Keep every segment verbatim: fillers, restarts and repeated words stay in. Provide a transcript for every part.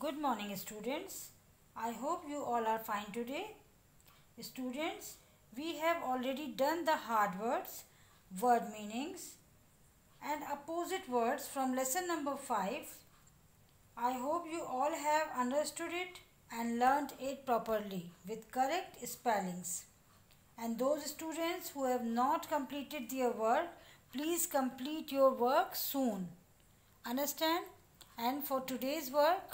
Good morning, students. I hope you all are fine today. Students, we have already done the hard words, word meanings and opposite words from lesson number five. I hope you all have understood it and learnt it properly with correct spellings. And those students who have not completed their work, please complete your work soon. Understand? And for today's work,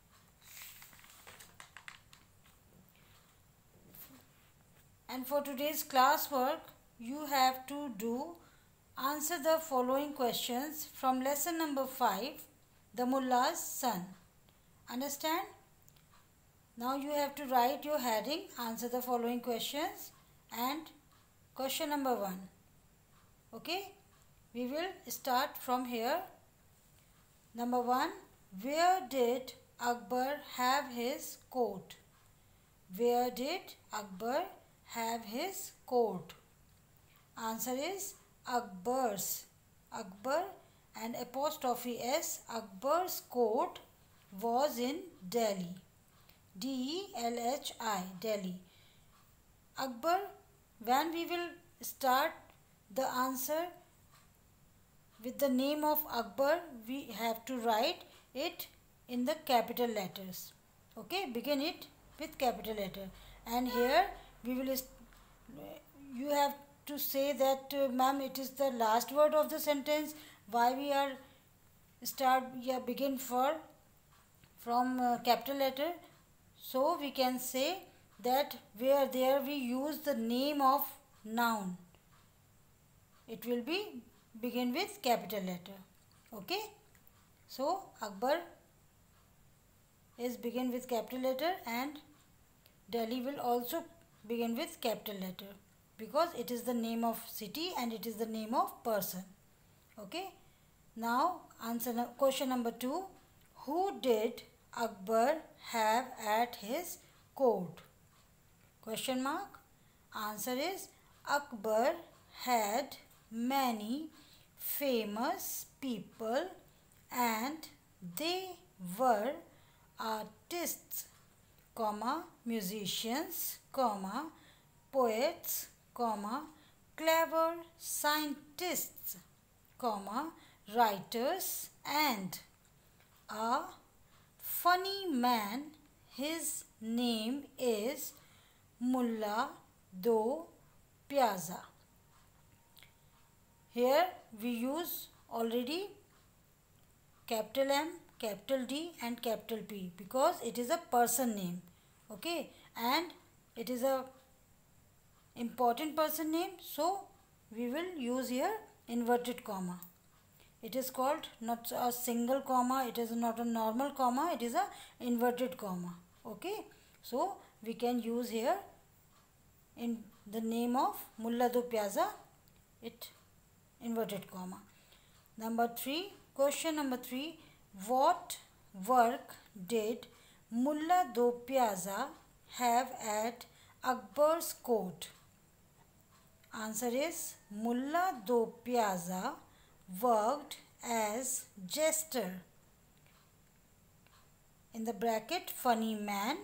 And for today's classwork, you have to do answer the following questions from lesson number five, The Mullah's Son. Understand? Now you have to write your heading, answer the following questions and question number one. Okay? We will start from here. Number one, where did Akbar have his court? Where did Akbar have his court? Answer is Akbar's. Akbar and apostrophe S. Akbar's court was in Delhi. D E L H I, Delhi. Akbar, when we will start the answer with the name of Akbar, we have to write it in the capital letters. Okay, begin it with capital letter. And here we will, you have to say that, uh, ma'am, it is the last word of the sentence. Why we are start, yeah, begin for from uh, capital letter. So we can say that where there we use the name of noun. It will be begin with capital letter. Okay. So Akbar is begin with capital letter and Delhi will also begin with capital letter because it is the name of city and it is the name of person. Okay. Now answer question number two. Who did Akbar have at his court? Question mark. Answer is Akbar had many famous people and they were artists, comma, musicians, comma, poets, comma, clever scientists, comma, writers and a funny man. His name is Mullah Do Piazza. Here we use already capital M, capital D and capital P because it is a person name. Okay, and it is a important person name, so we will use here inverted comma. It is called not a single comma, it is not a normal comma, it is a inverted comma. Okay, so we can use here in the name of Mullah Do Piazza, it inverted comma. Number three, question number three, what work did Mullah Do Piazza have at Akbar's court? Answer is Mullah Do Piazza worked as jester, in the bracket funny man,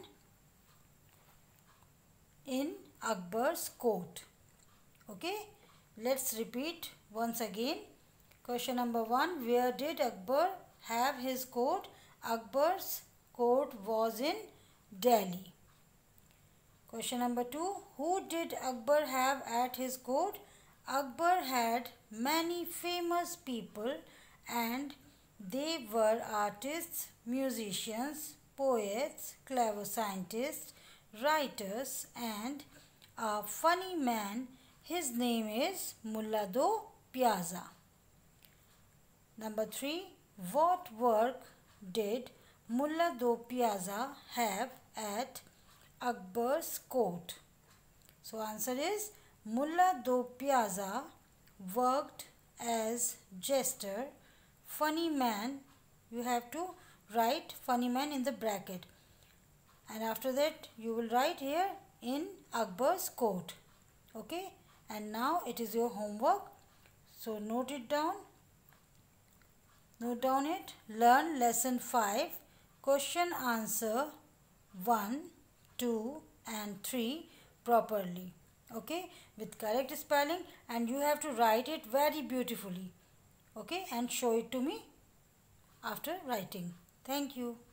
in Akbar's court. Okay, let's repeat once again. Question number one, where did Akbar have his court? Akbar's court was in Delhi. Question number two, who did Akbar have at his court? Akbar had many famous people and they were artists, musicians, poets, clever scientists, writers and a funny man. His name is Mullah Do Piazza. Number three, what work did Mullah Do Piazza have at Akbar's court? So answer is Mullah Do Piazza worked as jester, funny man. You have to write funny man in the bracket and after that you will write here in Akbar's court. Okay, and now it is your homework, so note it down. Note down it. Learn lesson five, question answer one, two and three properly. Okay, with correct spelling, and you have to write it very beautifully. Okay, and show it to me after writing. Thank you.